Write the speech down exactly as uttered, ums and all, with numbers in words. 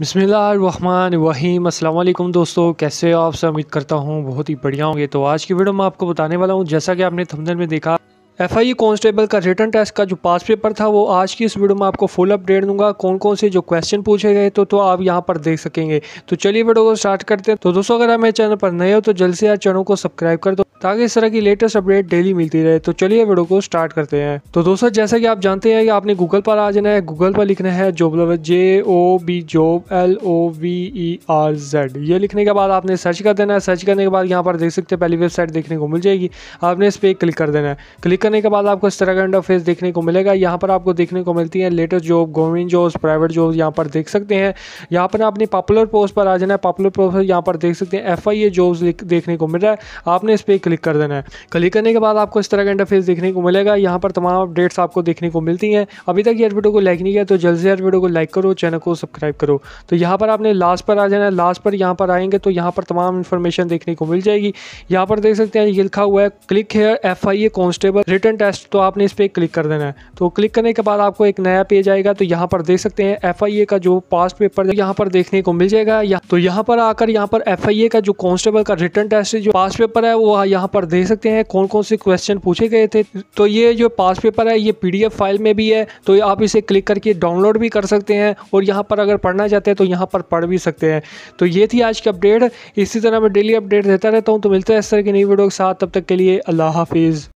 बिस्मिल्लाहिर्रहमानिर्रहीम। अस्सलाम वालेकुम दोस्तों, कैसे हो आप सब? उम्मीद करता हूँ बहुत ही बढ़िया होंगे। तो आज की वीडियो में आपको बताने वाला हूँ, जैसा कि आपने थंबनेल में देखा, एफ आई ए कांस्टेबल का रिटन टेस्ट का जो पास पेपर था वो आज की इस वीडियो में आपको फुल अपडेट दूंगा। कौन कौन से जो क्वेश्चन पूछे गए तो तो आप यहां पर देख सकेंगे। तो चलिए वीडियो को स्टार्ट करते हैं। तो दोस्तों, अगर आप मेरे चैनल पर नए हो तो जल्द से यार चैनल को सब्सक्राइब कर दो ताकि इस तरह की लेटेस्ट अपडेट डेली मिलती रहे। तो चलिए वीडियो को स्टार्ट करते हैं। तो दोस्तों, जैसा कि आप जानते हैं कि आपने गूगल पर आ जाना है, गूगल पर लिखना है job lover, J O B job, L O V E R Z. ये लिखने के बाद आपने सर्च कर देना है। सर्च करने के बाद यहाँ पर देख सकते हैं पहली वेबसाइट देखने को मिल जाएगी। आपने इस पर क्लिक कर देना है। क्लिक करने के बाद आपको इस तरह का इंटरफेस देखने को मिलेगा। यहाँ पर आपको देखने को मिलती है latest job, government jobs, private jobs, यहाँ पर देख सकते हैं। यहाँ पर आपने पॉपुलर पोस्ट पर आ जाना है। पॉपुलर पोस्ट पर यहाँ पर देख सकते हैं एफ आई ए जॉब्स देखने को मिल रहा है। आपने इस पर क्लिक कर देना है। क्लिक करने के बाद आपको इस तरह का इंटरफेस देखने को मिलेगा। यहाँ पर तमाम अपडेट्स आपको देखने को मिलती हैं। अभी तक यार वीडियो को लाइक नहीं किया तो जल्द से यार वीडियो को लाइक करो, चैनल को सब्सक्राइब करो। तो यहाँ पर आपने लास्ट पर आ जाना है। लास्ट पर यहाँ पर आएंगे तो यहाँ पर तमाम इन्फॉर्मेशन देखने को मिल जाएगी। यहाँ पर देख सकते हैं ये लिखा हुआ है click here F I A constable written test. तो आपने इस पर क्लिक कर देना है। तो क्लिक करने के बाद आपको एक नया पेज आएगा। तो यहाँ पर देख सकते हैं एफ आई ए का जो पास्ट पेपर यहाँ पर देखने को मिल जाएगा। तो यहाँ पर आकर यहाँ पर एफ आई ए का जो कांस्टेबल का रिटन टेस्ट जो पास्ट पेपर है वो यहाँ पर देख सकते हैं कौन कौन से क्वेश्चन पूछे गए थे। तो ये जो पास पेपर है ये पी डी एफ फाइल में भी है। तो आप इसे क्लिक करके डाउनलोड भी कर सकते हैं और यहाँ पर अगर पढ़ना चाहते हैं तो यहाँ पर पढ़ भी सकते हैं। तो ये थी आज की अपडेट। इसी तरह मैं डेली अपडेट देता रहता हूँ। तो मिलता है इस तरह की नई वीडियो के साथ। तब तक के लिए अल्लाह हाफिज़।